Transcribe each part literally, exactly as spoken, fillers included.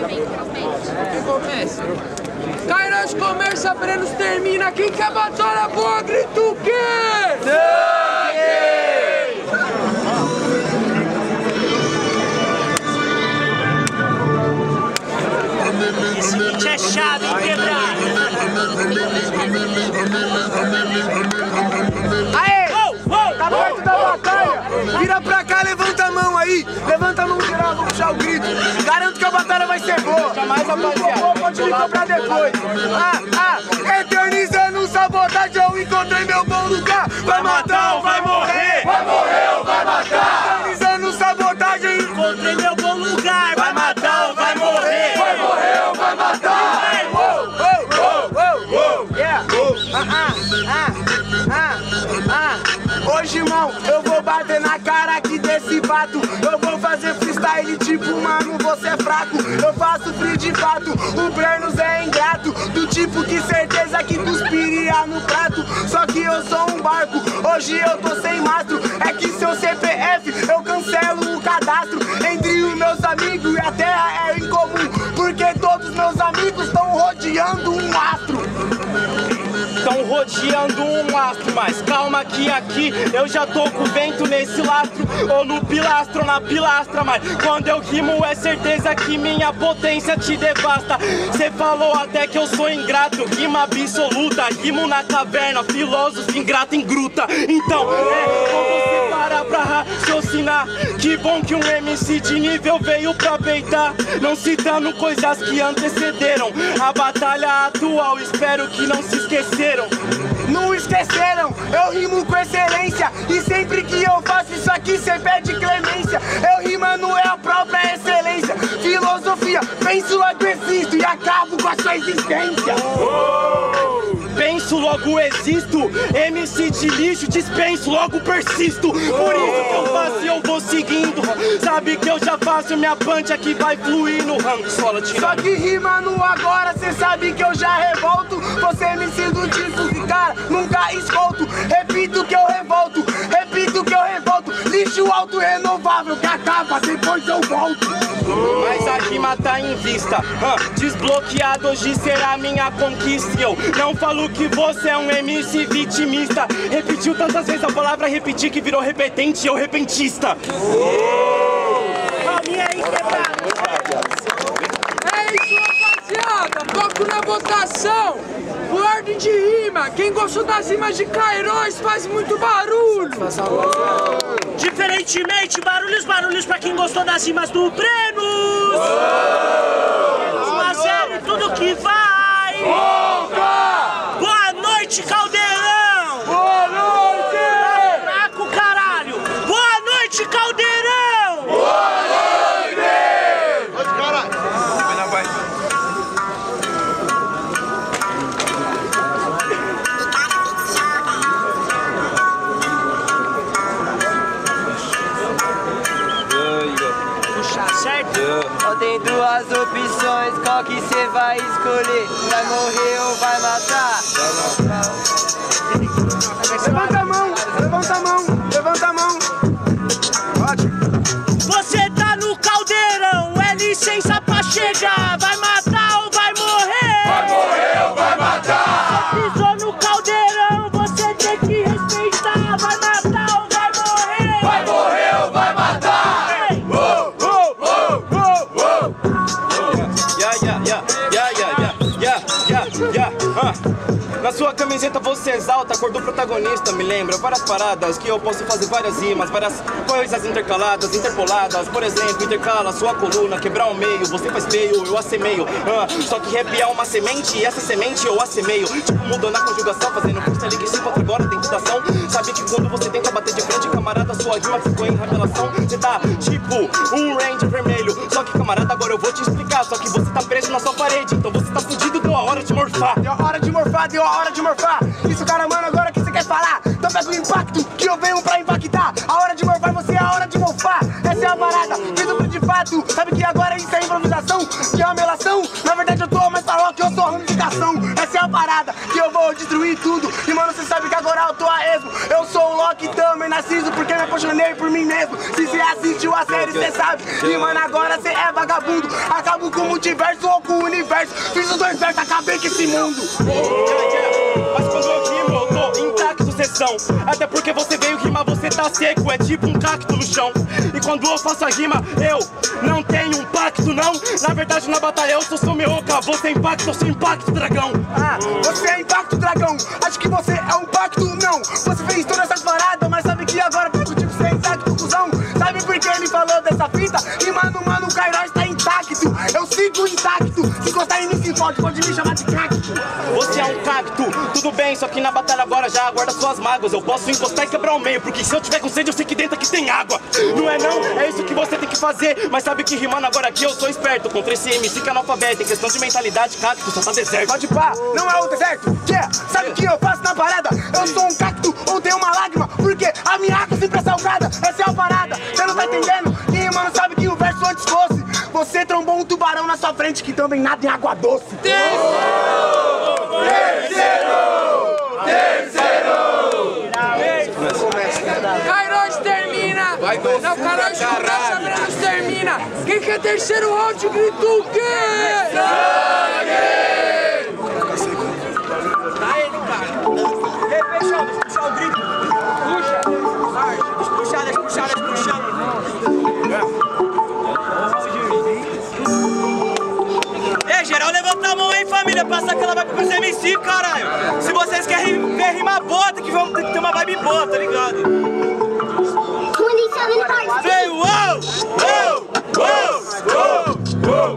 Quem começa? Kairos começa, Brenos termina. Quem quer batalha boa, grita o quê? Esse beat é chave, hein, quebrado? Aê! Tá perto da batalha! Vira pra cá, levanta a mão aí! Levanta a mão geral, vou puxar o grito! Garanto que a batalha vai ser boa! Jamais, rapaziada! Pode me cobrar depois! Ah, ah! Eternizando sabotagem, eu encontrei meu bom lugar! Vai matar ou vai morrer! Vai morrer ou vai matar! Eternizando sabotagem, Encontrei meu bom lugar. Vai matar ou vai morrer? vai morrer ou vai matar! Oh, oh, oh, oh, oh, yeah! Ah, ah, ah, ah, ah. Hoje, irmão, eu vou bater na cara aqui desse pato. Eu vou fazer freestyle tipo, mano, você é fraco. Eu faço free de fato, o Brenos é ingrato. Do tipo que certeza que cuspiria no prato. Só que eu sou um barco, hoje eu tô sem mastro. É que seu C P F, eu cancelo o cadastro. Entre os meus amigos e a terra é incomum, porque todos meus amigos estão rodeando um astro. Estão rodeando um astro, mas calma que aqui eu já tô com o vento nesse lastro, ou no pilastro ou na pilastra, mas quando eu rimo é certeza que minha potência te devasta. Cê falou até que eu sou ingrato, rima absoluta, rimo na caverna, filósofo ingrato em gruta. Então, é, com você parar pra raciocinar, que bom que um M C de nível veio pra peitar, não citando coisas que antecederam a batalha atual, espero que não se esqueceram. Não esqueceram, eu rimo com excelência. E sempre que eu faço isso aqui, cê pede clemência. Eu rimando é a própria excelência. Filosofia, penso logo existo e acabo com a sua existência. Penso, logo existo, M C de lixo, dispenso, logo persisto. Por isso que eu faço e eu vou seguindo. Sabe que eu já faço, minha punch aqui vai fluindo. Só que rimando agora, cê sabe que eu já revolto. Você M C do tipo que, cara, nunca escolto. Repito que eu revolto, repito que eu revolto. Lixo alto renovável que acaba, depois eu volto. Mas a rima tá em vista, uh, desbloqueado hoje será minha conquista. E eu não falo que você é um M C vitimista. Repetiu tantas vezes a palavra repetir que virou repetente, eu repentista. Palminha aí, quebrado. É isso, rapaziada, foco na votação. Por ordem de rima, quem gostou das rimas de Kairos faz muito barulho. Diferentemente, barulhos, barulhos pra quem gostou das rimas do Brenos. um a zero, tudo que vai. Boa noite, Caldeirão. Boa noite! Tá fraco, caralho. Boa noite, Caldeirão. Boa noite! Certo? Só tem duas opções, qual que cê vai escolher? Vai morrer ou vai matar? Levanta a mão, levanta a mão, levanta a mão. Ótimo. Você tá no Caldeirão, é licença pra chegar. Vai matar ou vai morrer? Vai morrer ou vai matar? Pisou no Caldeirão, você tem que respeitar. Vai matar ou vai morrer? Vai morrer ou vai matar? Ei. Oh, oh, oh, oh, oh. Yeah, yeah, yeah, yeah, yeah, yeah, yeah, yeah, yeah, uh. Na sua camiseta você exalta a cor do protagonista, me lembra várias paradas que eu posso fazer várias rimas, várias coisas intercaladas, interpoladas. Por exemplo, intercala sua coluna, quebrar o meio, você faz feio, eu assemeio. Uh, só que rap é uma semente e essa semente eu assemeio. Tipo, mudando a conjugação, fazendo força ali que se encontra agora tem mutação. Sabe que quando você tenta bater de frente, camarada, sua rima ficou em revelação. Você tá tipo um range vermelho. Só que camarada, agora eu vou te explicar. Só que você tá preso na sua parede, então você tá fudido, deu a hora de morfar. Deu a hora de morfar, deu a hora de morfar. Isso, cara, mano, agora que você quer falar. Então pega o impacto que eu venho pra impactar. A hora de morfar, você é a hora de morfar. Essa é a parada, fiz de fato. Sabe que agora isso é improvisação, que é uma melação. Na verdade eu tô mais farol que eu sou ramificação. Essa é a parada, que eu vou destruir tudo. E mano, você sabe que agora eu tô a esmo. Eu sou um aqui também nascido porque me apaixonei por mim mesmo. Se cê assistiu a série, cê sabe. E mano, agora cê é vagabundo. Acabo com o multiverso ou com o universo. Fiz os dois versos, acabei com esse mundo. Mas quando eu rimo, eu tô intacto, sessão. Até porque você veio rimar, você tá seco. É tipo um cacto no chão. E quando eu faço a rima, eu não tenho um pacto, não. Na verdade, na batalha, eu sou seu meoca. Você é impacto, eu sou impacto, dragão. Ah, você é impacto, dragão. Acho que você é um pacto, não. Você fez todas essas paradas, mas sabe que agora fico tipo você é intacto, cuzão. Sabe por que ele falou dessa fita? E mano, mano, o Kairos tá intacto. Eu sigo intacto. Se gostar em mim, se pode, pode me chamar de cacto. Você é um cacto, tudo bem, só que na batalha agora já aguarda suas mágoas. Eu posso encostar e quebrar o meio, porque se eu tiver com sede, eu sei que dentro aqui tem água. Não é não? É isso que você tem que fazer. Mas sabe que rimando agora aqui eu sou esperto. Contra esse M C que é analfabeto. Em questão de mentalidade, cacto só tá deserto. Pode pá, não é o deserto. Yeah. Sabe o que eu faço na parada? Eu sou um cacto ou tenho uma lágrima, porque a minha água sempre é salgada. Essa é a parada, você não tá entendendo? E mano, sabe que o verso antes fosse você trombou um tubarão na sua frente que também nada em água doce. Terceiro! Terceiro! Kairos termina! Vai não, Kairos começa, Brenos termina! Quem quer terceiro round, grita o quê? Sangue! Tá ele, cara! E aí, pessoal, deixa eu puxar o grito! Puxa! Deixa eu puxar, deixa eu puxar, deixa eu puxar! Ei, geral, levanta a mão aí, família, passa aquela vibe pros M C, caralho. Se vocês querem ver rimar boa, tem que, vamos, tem que ter uma vibe boa, tá ligado? Vem, uou! Uou! Uou! Uou!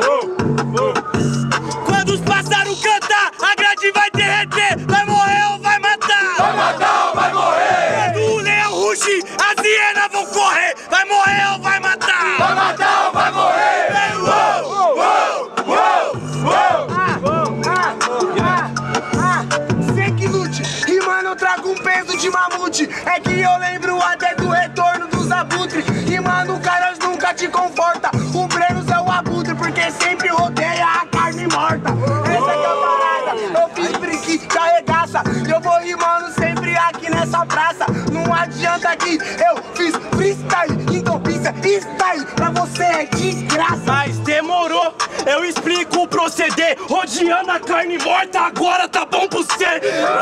Quando os pássaros cantar, a grade vai derreter. Vai morrer ou vai matar? Vai matar ou vai morrer? Quando o leão rugir, as hienas vão correr. Vai morrer ou vai matar? Vai matar ou vai morrer? Vem, uou! Uou! Uou! Uou! Ah, ah, ah, sei que lute, e mano eu trago um peso de mamute. É que eu lembro até do retorno dos abutres. E mano, o Kairos nunca te conforta. O Brenos é o abutre, porque sempre rodeia a carne morta. Essa é que é a parada, eu fiz brinque da regaça. Eu vou rimando sempre aqui nessa praça. Não adianta que eu fiz freestyle, então pisa style, pra você é de graça. Mas demorou, eu explico o proceder. Rodeando a carne morta, agora tá bom pro você.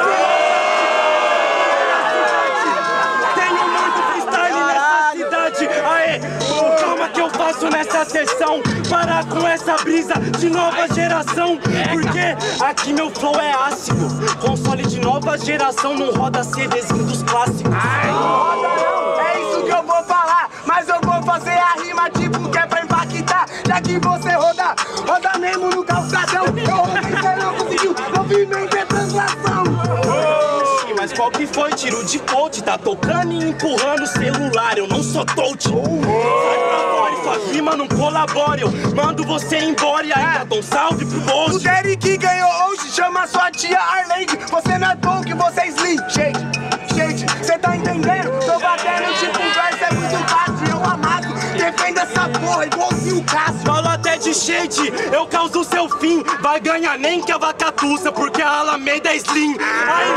Tenho muito freestyle nessa cidade. Aê, calma que eu faço nessa sessão. Parar com essa brisa de nova geração. Porque aqui meu flow é ácido. Console de nova geração, não roda CDzinho dos clássicos. Ai, roda não, é isso que eu vou falar. Mas eu vou fazer a rima tipo que é pra impactar. Já que você roda, roda mesmo no calçadão. Eu rodei, você não conseguiu, movimento é translação. Mas qual que foi? Tiro de coach, tá tocando e empurrando o celular. Eu não sou touch. Sai pra fora e sua rima não colabora. Eu mando você embora e ainda dou um salve pro O bolso. Derek ganhou hoje, chama sua tia Arlene. Você não é bom que você é slim. Shade, shade, cê tá entendendo? Tô batendo tipo um verso, é muito fácil. Eu amasso, defenda essa porra igualzinho o Cássio. Falo até de shade, eu causo o seu fim. Vai ganhar nem que a vacatuça, porque a Alameda é slim. Aí,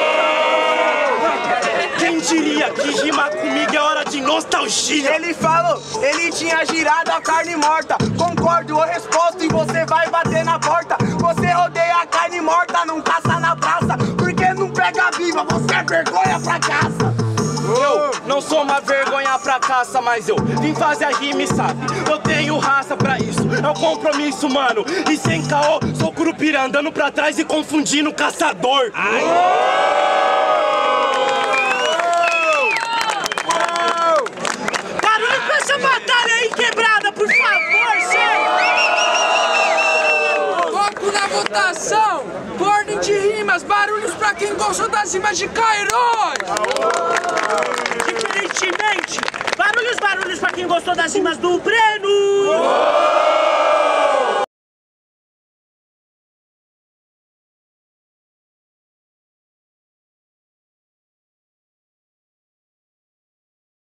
quem diria que rimar comigo é hora de nostalgia? Ele falou, ele tinha girado a carne morta. Concordo, eu resposto e você vai bater na porta. Você rodeia a carne morta, não caça na praça. Porque não pega viva, você é vergonha pra caça. Eu não sou uma vergonha pra caça, mas eu vim fazer a rima, sabe? Eu tenho raça pra isso, é o compromisso, mano. E sem caô, sou curupira andando pra trás e confundindo o caçador. Ai. Barulho pra essa batalha aí quebrada, por favor, gente! Foco na votação! Ordem de rimas, barulhos pra quem gostou das rimas de Kairos! Diferentemente, barulhos, barulhos pra quem gostou das rimas do Breno!